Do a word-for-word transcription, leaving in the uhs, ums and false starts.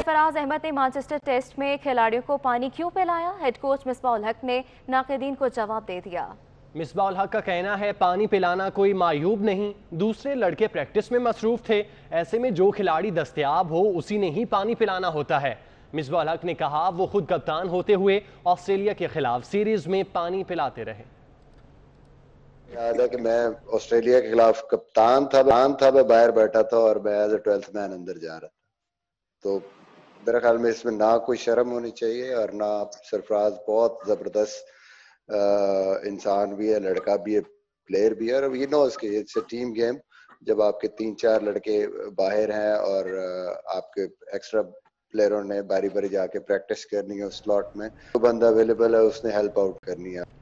सरफराज अहमद ने Manchester test में खिलाड़ियों को पानी क्यों पिलाया? हेड कोच मिसबाह उल हक ने नाक़िदीन को जवाब दे दिया। मिसबाह उल हक का कहना है पानी पिलाना कोई मायूब नहीं, दूसरे लड़के प्रैक्टिस में मसरूफ थे, ऐसे में जो खिलाड़ी दस्तयाब हो उसी ने ही पानी पिलाना होता है। मिसबाह उल हक ने कहा वो खुद कप्तान होते हुए ऑस्ट्रेलिया के खिलाफ सीरीज में पानी पिलाते रहे। याद है कि मैं ऑस्ट्रेलिया के खिलाफ कप्तान था कप्तान था मैं बाहर बैठा था और मैं एज ए ट्वेल्थ मैन अंदर जा रहा था। तो मेरे ख्याल में इसमें ना कोई शर्म होनी चाहिए और ना सरफराज बहुत जबरदस्त इंसान भी है, लड़का भी है, प्लेयर भी है और यू नो इसके इट्स अ टीम गेम। जब आपके तीन चार लड़के बाहर हैं और आपके एक्स्ट्रा प्लेयरों ने बारी बारी जाके प्रैक्टिस करनी है उस स्लॉट में, तो बंदा अवेलेबल है उसने हेल्प आउट करनी है।